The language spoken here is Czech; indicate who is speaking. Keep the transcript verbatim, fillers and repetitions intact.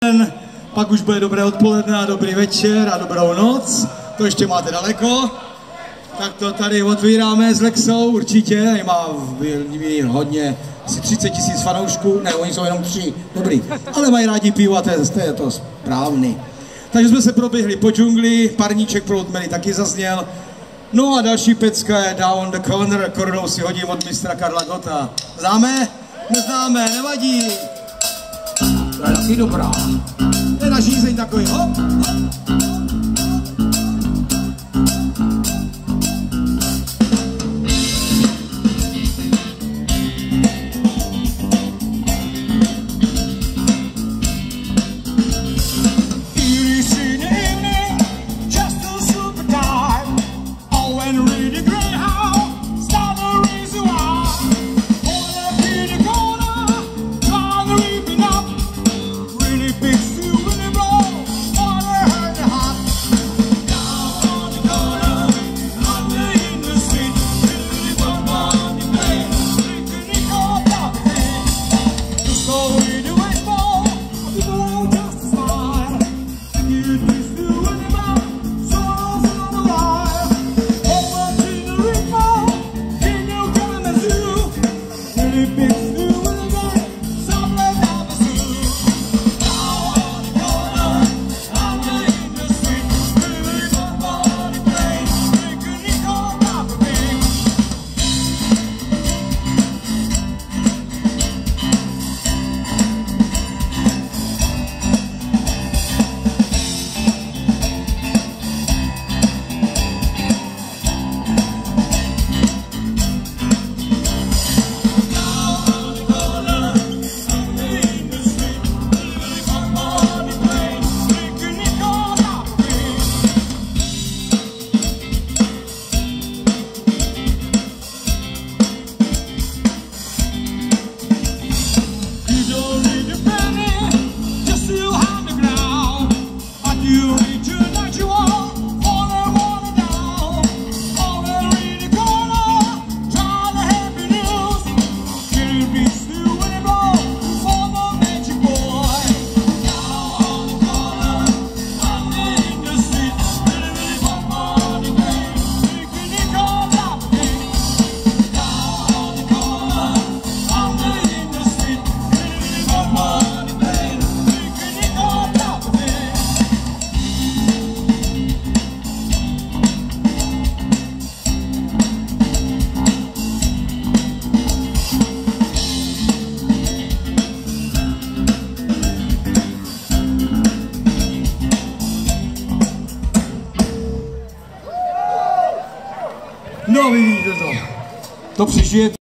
Speaker 1: Pak už bude dobré odpoledne a dobrý večer a dobrou noc. To ještě máte daleko. Tak to tady otvíráme s Lexou, určitě. Má hodně, asi třicet tisíc fanoušků. Ne, oni jsou jenom tři, dobrý. Ale mají rádi pivo a to je, to je to správný. Takže jsme se proběhli po džungli, parníček pro Ludmily taky zazněl. No a další pecka je Down the Corner, korunou si hodím od mistra Karla Gotta. Známe? Neznáme, nevadí. To je taky dobrá. To je na žízeň takový, hop, hop. No vidíte to. To přežije.